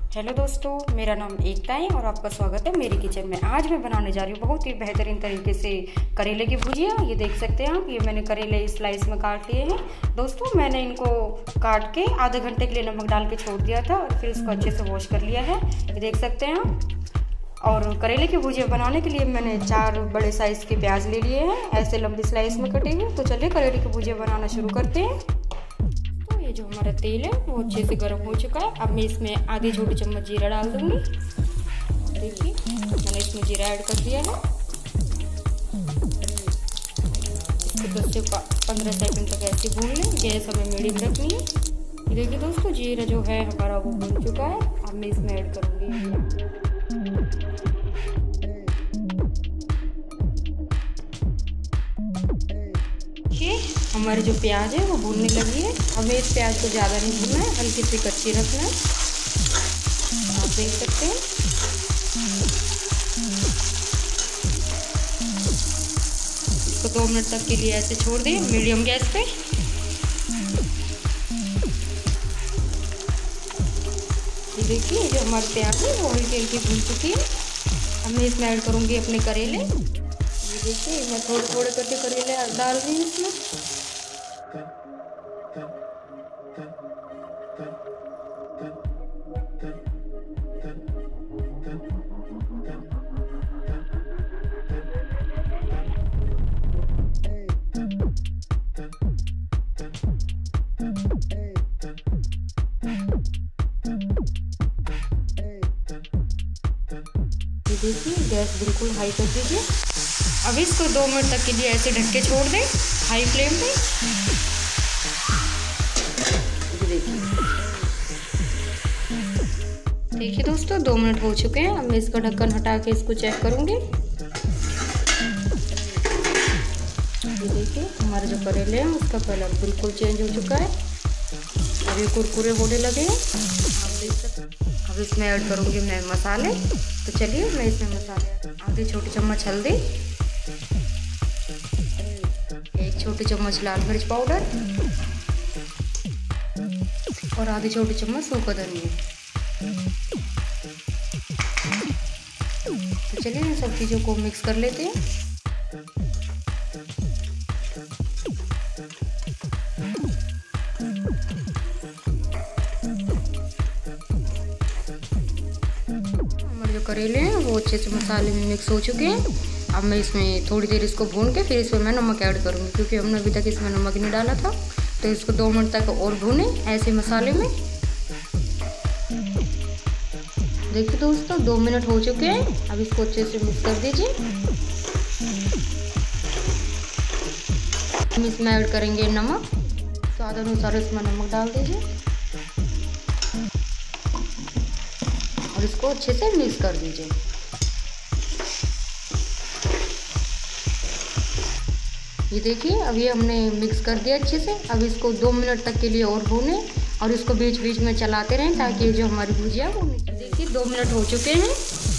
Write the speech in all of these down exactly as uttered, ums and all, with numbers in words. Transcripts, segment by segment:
Hello दोस्तों, मेरा नाम एकता है और आपका स्वागत है मेरी किचन में। आज मैं बनाने जा रही हूँ बहुत ही बेहतरीन तरीके से करेले की भुजिया। ये देख सकते हैं आप, ये मैंने करेले स्लाइस में काट लिए हैं। दोस्तों, मैंने इनको काट के आधे घंटे के लिए नमक डाल के छोड़ दिया था और फिर इसको अच्छे से वॉश कर लिया है। ये देख सकते हैं आप। और करेले की भुजिया बनाने के लिए मैंने चार बड़े साइज़ के प्याज ले लिए हैं, ऐसे लंबी स्लाइस में कटे हुए। तो चलिए करेले की भुजिया बनाना शुरू करते हैं। ये जो हमारा तेल है वो अच्छे से गर्म हो चुका है। अब मैं इसमें आधी छोटी चम्मच जीरा डाल दूंगी। देखिए, मैंने इसमें जीरा ऐड कर दिया है। इसको दस से पंद्रह सेकंड तक ऐसे भून लें। गैस हमें मीडियम रखनी है। देखिए दोस्तों, जीरा जो है हमारा वो भून चुका है। अब मैं इसमें ऐड करूँगी हमारे जो प्याज है वो भूनने लगी है। हमें इस प्याज को ज़्यादा नहीं भूनना है, हल्की सी कच्ची रखना है। आप देख सकते हैं। इसको दो मिनट तक के लिए ऐसे छोड़ दें मीडियम गैस पे। ये देखिए, जो हमारे प्याज है वो हल्की हल्की भून चुकी है। अब मैं इसमें ऐड करूँगी अपने करेले। ये देखिए, मैं थोड़े थोड़े करके करेले डाल रही हूँ इसमें। देखिए, गैस बिल्कुल हाई कर दीजिए। अब इसको दो मिनट तक के लिए ऐसे ढक के छोड़ दें हाई फ्लेम पे। देखिए दोस्तों, दो मिनट हो चुके हैं। अब मैं इसका ढक्कन हटा के इसको चेक करूंगी। ये देखिए, हमारे जो करेले हैं उसका कलर बिल्कुल चेंज हो चुका है। अब ये कुरकुरे होने लगे हैं, आप देख सकते हैं। अब इसमें ऐड करूंगी मैं मसाले। तो चलिए मैं इसमें मसाले, आधी छोटी चम्मच हल्दी, एक छोटी चम्मच लाल मिर्च पाउडर और आधी छोटी चम्मच सूखा धनिया। तो चलिए इन सब चीज़ों को मिक्स कर लेते हैं। हमारे जो करेले हैं वो अच्छे से मसाले में मिक्स हो चुके हैं। अब मैं इसमें थोड़ी देर इसको भून के फिर इसमें मैं नमक ऐड करूँगी, क्योंकि हमने अभी तक इसमें नमक नहीं डाला था। तो इसको दो मिनट तक और भूनें ऐसे मसाले में। देखिए दोस्तों, दो मिनट हो चुके हैं। अब इसको अच्छे से मिक्स कर दीजिए। हम इसमें ऐड करेंगे नमक, स्वाद अनुसार इसमें नमक डाल दीजिए और इसको अच्छे से मिक्स कर दीजिए। ये देखिए, अब ये हमने मिक्स कर दिया अच्छे से। अब इसको दो मिनट तक के लिए और भूनें और इसको बीच बीच में चलाते रहें ताकि जो हमारी भुजिया वो, देखिए दो मिनट हो चुके हैं।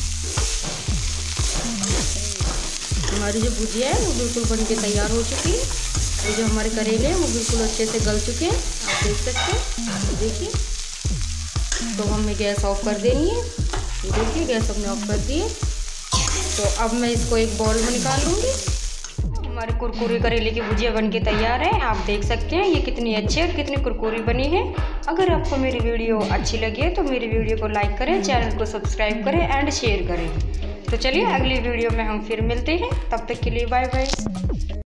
हमारी जो भुजिया है वो बिल्कुल बन के तैयार हो चुकी है। ये जो हमारे करेले हैं वो बिल्कुल अच्छे से गल चुके हैं, आप देख सकते हैं। देखिए, तो हमें गैस ऑफ कर देनी है। ये देखिए, गैस हमने ऑफ कर दी है। तो अब मैं इसको एक बाउल में निकाल लूँगी। हमारे कुरकुरी करेले की भुजिया बनके तैयार है। आप देख सकते हैं ये कितनी अच्छी और कितनी कुरकुरी बनी है। अगर आपको मेरी वीडियो अच्छी लगी है तो मेरी वीडियो को लाइक करें, चैनल को सब्सक्राइब करें एंड शेयर करें। तो चलिए अगली वीडियो में हम फिर मिलते हैं। तब तक के लिए बाय बाय।